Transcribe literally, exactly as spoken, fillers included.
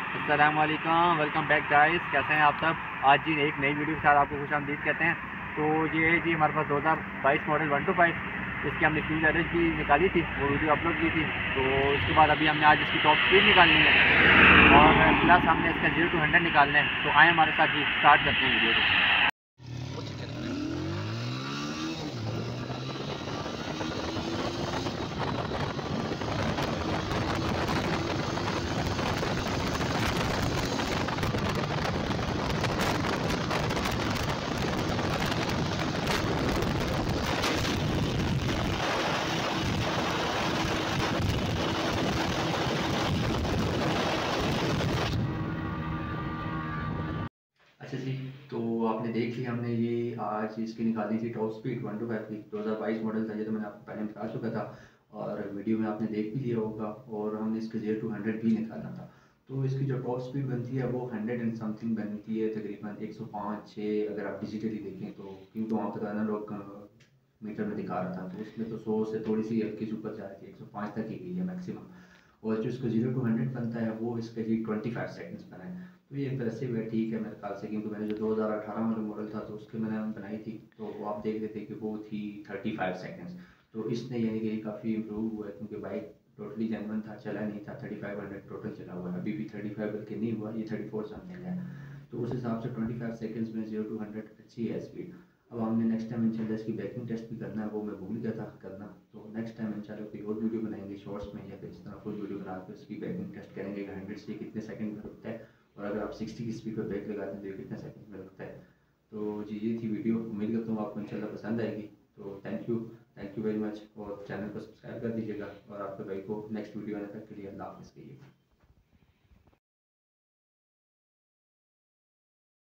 अस्सलामुअलैकुम, welcome back guys. कैसे हैं आप सब। आज जी एक नई वीडियो के साथ आपको खुशामदीद कहते हैं। तो ये जी हमारे पास दो हज़ार बाईस मॉडल वन टू फाइव, इसकी हमने फ्यूल एवरेज भी निकाली थी, वो वीडियो अपलोड की थी। तो उसके बाद अभी हमने आज इसकी टॉप स्पीड निकालनी है और प्लस हमने इसका जीरो टू हंड्रेड निकालना है। तो आए हमारे साथ जी, स्टार्ट करते हैं वीडियो को। अच्छा जी, तो आपने देख लिया हमने ये आज इसकी निकाली थी top speed one two five की। दो हज़ार बाईस मॉडल था ये, तो मैंने आपको पहले बता चुका था और वीडियो में आपने देख भी लिया होगा। और हमने इसके जीरो टू हंड्रेड भी निकालना था। तो इसकी जो टॉप स्पीड बनती है वो हंड्रेड एंड समथिंग बनती है, तकरीबन एक सौ पाँच छः अगर आप डिजिटली देखें तो, क्योंकि वहाँ पर एनालॉग मीटर में दिखा रहा था, तो उसमें तो सौ से थोड़ी सी हल्की से ऊपर जा रही थी, एक सौ पाँच तक ही गई है मैक्सिमम। और जो इसका जीरो टू हंड्रेड बनता है वो इसका जी ट्वेंटी फाइव सेकेंड्स बना है। तो ये इम्प्रेसिव है, ठीक है मेरे ख्याल से, क्योंकि मैंने जो दो हज़ार अठारह में मॉडल था तो उसके मैंने बनाई थी, तो वो आप देख रहे थे कि वो थी थर्टी फाइव सेकेंड्स। तो इसने यानी कि काफ़ी इम्प्रूव हुआ है, क्योंकि बाइक टोटली जेनवन था, चला नहीं था। थर्टी फाइव हंड्रेड टोटल चला हुआ है, अभी भी थर्टी फाइव बल्कि नहीं हुआ, ये थर्टी फोर समथिंग है। तो उस हिसाब से ट्वेंटी फाइव सेकेंड्स में जीरो टू हंड्रेड अच्छी है स्पीड। अब हमने नेक्स्ट टाइम इंशाल्लाह इसकी बैकिंग टेस्ट भी करना है, वो मैं भूल गया था करना। तो नेक्स्ट टाइम इंशाल्लाह कोई और वीडियो बनाएंगे शॉर्ट्स में, या फिर इस तरह फुल वीडियो बना के उसकी बैकिंग टेस्ट करेंगे कि हंड्रेड से कितने सेकंड में रुकता है, और अगर आप सिक्सटी की स्पीड पर ब्रेक लगाते हैं तो ये कितने सेकंड में रुकता है। तो जी ये थी वीडियो, उम्मीद करता हूँ आपको इंशाल्लाह पसंद आएगी। तो thank you, thank you very much, और चैनल को सब्सक्राइब कर दीजिएगा, और आपके भाई को नेक्स्ट वीडियो आने तक के लिए अल्लाह हाफ़िज़ कहिए।